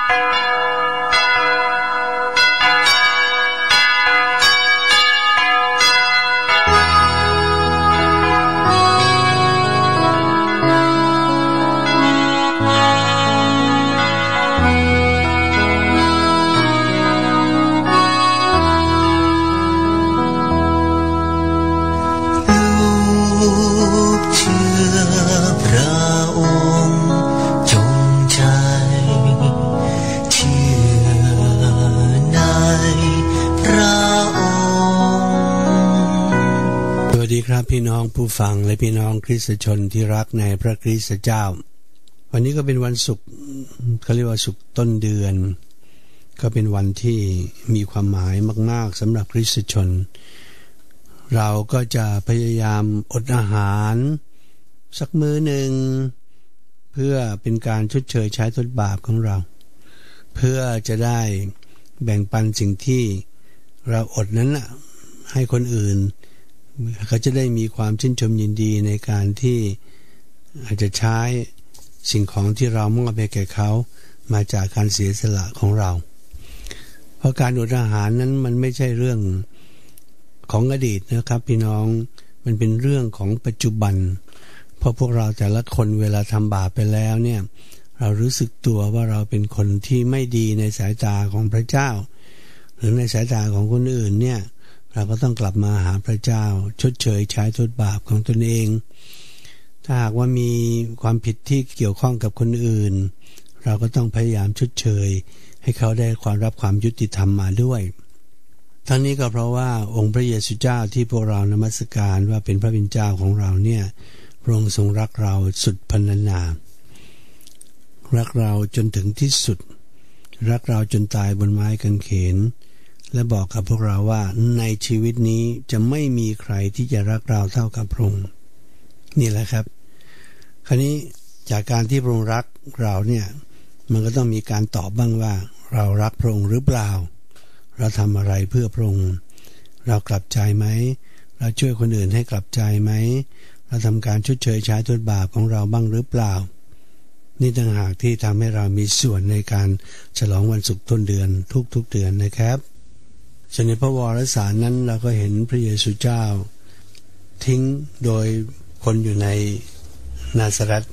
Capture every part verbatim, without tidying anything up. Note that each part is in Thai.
พี่น้องผู้ฟังและพี่น้องคริสตชนที่รักในพระคริสตเจ้าวันนี้ก็เป็นวันศุกร์เขาเรียกว่าศุกร์ต้นเดือนก็เป็นวันที่มีความหมายมากๆสำหรับคริสตชนเราก็จะพยายามอดอาหารสักมื้อหนึ่งเพื่อเป็นการชดเชยใช้โทษบาปของเราเพื่อจะได้แบ่งปันสิ่งที่เราอดนั้นให้คนอื่นเขาจะได้มีความชื่นชมยินดีในการที่อาจจะใช้สิ่งของที่เรามอบให้แก่เขามาจากการเสียสละของเราเพราะการอดอาหารนั้นมันไม่ใช่เรื่องของอดีตนะครับพี่น้องมันเป็นเรื่องของปัจจุบันเพราะพวกเราแต่ละคนเวลาทำบาปไปแล้วเนี่ยเรารู้สึกตัวว่าเราเป็นคนที่ไม่ดีในสายตาของพระเจ้าหรือในสายตาของคนอื่นเนี่ยเราก็ต้องกลับมาหาพระเจ้าชดเชยใช้โทษบาปของตนเองถ้าหากว่ามีความผิดที่เกี่ยวข้องกับคนอื่นเราก็ต้องพยายามชดเชยให้เขาได้ความรับความยุติธรรมมาด้วยทั้งนี้ก็เพราะว่าองค์พระเยซูเจ้าที่พวกเรานมัสการว่าเป็นพระบิดาของเราเนี่ยพระองค์ทรงรักเราสุดพรรณนารักเราจนถึงที่สุดรักเราจนตายบนไม้กางเขนและบอกกับพวกเราว่าในชีวิตนี้จะไม่มีใครที่จะรักเราเท่ากับพระองค์นี่แหละครับคราวนี้จากการที่พระองค์รักเราเนี่ยมันก็ต้องมีการตอบบ้างว่าเรารักพระองค์หรือเปล่าเราทำอะไรเพื่อพระองค์เรากลับใจไหมเราช่วยคนอื่นให้กลับใจไหมเราทำการชดเชยใช้โทษบาปของเราบ้างหรือเปล่านี่ต่างหากที่ทำให้เรามีส่วนในการฉลองวันศุกร์ต้นเดือนทุกๆเดือนนะครับส่วนในพระวรสารนั้นเราก็เห็นพระเยซูเจ้าทิ้งโดยคนอยู่ในนาซาเรต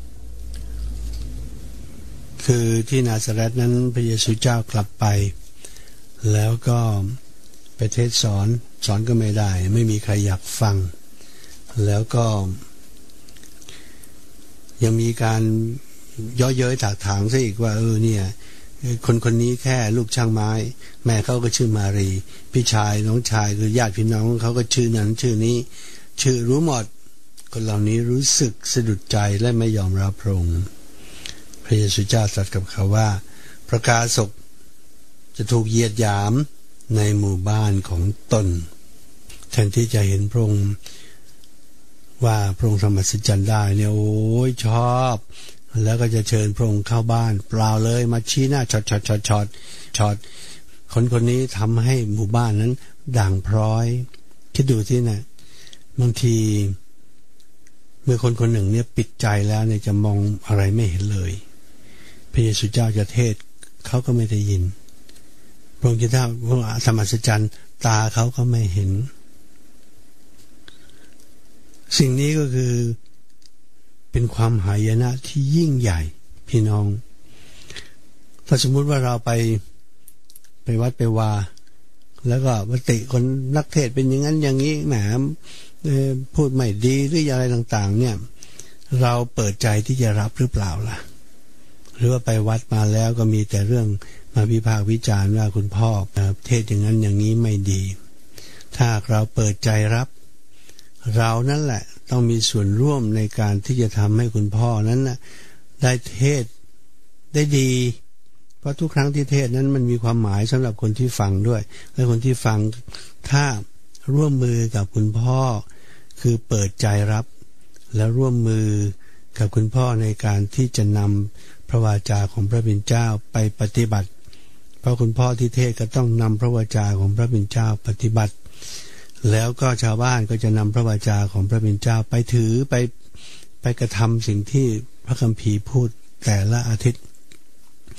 คือที่นาซาเรตนั้นพระเยซูเจ้ากลับไปแล้วก็ไปเทศสอนสอนก็ไม่ได้ไม่มีใครอยากฟังแล้วก็ยังมีการย่อเย้ยถากถางซะอีกว่าเออเนี่ยคนคนนี้แค่ลูกช่างไม้แม่เขาก็ชื่อมารีพี่ชายน้องชายคือญาติพี่น้องเขาก็ชื่อนั้นชื่อนี้ชื่อรู้หมดคนเหล่านี้รู้สึกสะดุดใจและไม่ยอมรับพระองค์พระเยซูเจ้าตรัสกับเขาว่าประกาศกจะถูกเหยียดหยามในหมู่บ้านของตนแทนที่จะเห็นพระองค์ว่าพระองค์ทำอัศจรรย์ได้เนี่ยโอ้ยชอบแล้วก็จะเชิญพระองค์เข้าบ้านเปล่าเลยมาชี้หน้าช็อตช็อตช็อตช็อตช็อตคนคนนี้ทำให้หมู่บ้านนั้นด่างพร้อยคิดดูที่นะบางทีเมื่อคนคนหนึ่งเนี่ยปิดใจแล้วเนี่ยจะมองอะไรไม่เห็นเลยพระเยซูเจ้าจะเทศเขาก็ไม่ได้ยินพระองค์จะทำพระธรรมอัศจรรย์ตาเขาก็ไม่เห็นสิ่งนี้ก็คือเป็นความหายนะที่ยิ่งใหญ่พี่น้องถ้าสมมุติว่าเราไปไปวัดไปวาแล้วก็ปฏิคนนักเทศเป็นอย่างนั้นอย่างนี้แหมพูดไม่ดีหรืออะไรต่างๆเนี่ยเราเปิดใจที่จะรับหรือเปล่าล่ะหรือว่าไปวัดมาแล้วก็มีแต่เรื่องมาวิพากษ์วิจารณ์ว่าคุณพ่อเทศอย่างนั้นอย่างนี้ไม่ดีถ้าเราเปิดใจรับเรานั่นแหละต้องมีส่วนร่วมในการที่จะทำให้คุณพ่อนั้นนะได้เทศได้ดีเพราะทุกครั้งที่เทศนั้นมันมีความหมายสำหรับคนที่ฟังด้วยและคนที่ฟังถ้าร่วมมือกับคุณพ่อคือเปิดใจรับและร่วมมือกับคุณพ่อในการที่จะนำพระวาจาของพระบิดาเจ้าไปปฏิบัติเพราะคุณพ่อที่เทศก็ต้องนำพระวาจาของพระบิดาเจ้าปฏิบัติแล้วก็ชาวบ้านก็จะนำพระวาจาของพระบิดาเจ้าไปถือไปไปกระทำสิ่งที่พระคัมภีร์พูดแต่ละอาทิตย์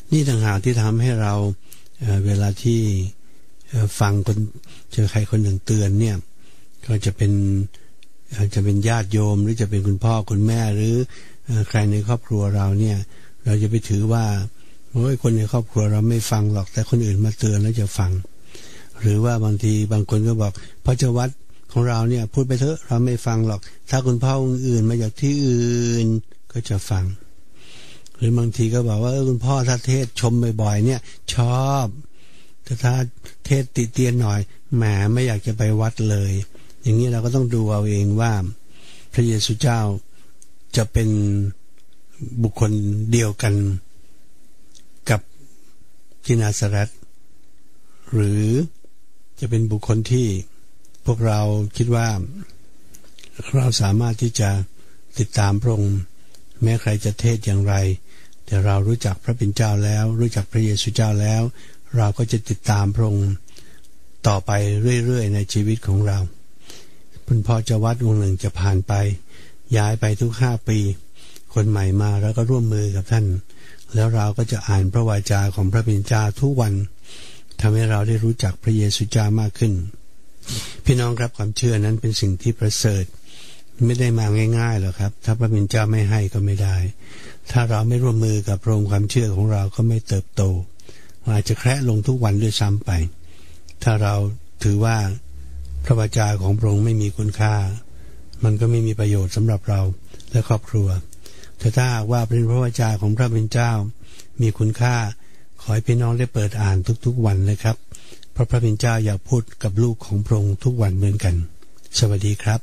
นี่ต่างหากที่ทำให้เรา เ, เวลาที่ฟังคนเจอใครคนหนึ่งเตือนเนี่ยก็จะเป็นจะเป็นญาติโยมหรือจะเป็นคุณพ่อคุณแม่หรือใครในครอบครัวเราเนี่ยเราจะไปถือว่าโอ้ยคนในครอบครัวเราไม่ฟังหรอกแต่คนอื่นมาเตือนแล้วจะฟังหรือว่าบางทีบางคนก็บอกพระเจ้าวัดของเราเนี่ยพูดไปเถอะเราไม่ฟังหรอกถ้าคุณพ่อองค์อื่นมาจากที่อื่นก็จะฟังหรือบางทีก็บอกว่าคุณพ่อถ้าเทศชมบ่อยๆเนี่ยชอบแต่ถ้าเทศติเตียนหน่อยแหมไม่อยากจะไปวัดเลยอย่างนี้เราก็ต้องดูเอาเองว่าพระเยซูเจ้าจะเป็นบุคคลเดียวกันกับที่นาซาเรตหรือจะเป็นบุคคลที่พวกเราคิดว่าเราสามารถที่จะติดตามพระองค์แม้ใครจะเทศอย่างไรแต่เรารู้จักพระเป็นเจ้าแล้วรู้จักพระเยซูเจ้าแล้วเราก็จะติดตามพระองค์ต่อไปเรื่อยๆในชีวิตของเราคุณพ่อเจ้าวัดองค์หนึ่งจะผ่านไปย้ายไปทุกห้าปีคนใหม่มาแล้วก็ร่วมมือกับท่านแล้วเราก็จะอ่านพระวาจาของพระเป็นเจ้าทุกวันทำให้เราได้รู้จักพระเยซูเจ้ามากขึ้นพี่น้องครับความเชื่อนั้นเป็นสิ่งที่ประเสริฐไม่ได้มาง่ายๆหรอกครับถ้าพระเป็นเจ้าไม่ให้ก็ไม่ได้ถ้าเราไม่ร่วมมือกับพระองค์ความเชื่อของเราก็ไม่เติบโตอาจจะแคระลงทุกวันด้วยซ้ำไปถ้าเราถือว่าพระวจาของพระองค์ไม่มีคุณค่ามันก็ไม่มีประโยชน์สำหรับเราและครอบครัวแต่ถ้าหากว่าเป็นพระวจาของพระเป็นเจ้ามีคุณค่าขอให้พี่น้องได้เปิดอ่านทุกๆวันเลยครับเพราะพระเป็นเจ้าอยากพูดกับลูกของพระองค์ทุกวันเหมือนกันสวัสดีครับ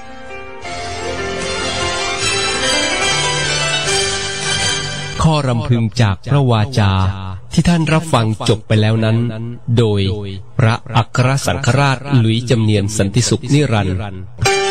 ข้อรำพึงจากพระวาจาที่ท่านรับฟังจบไปแล้วนั้นโดยพระอัครสังฆราชหลุยส์จำเนียนสันติสุขนิรันดร์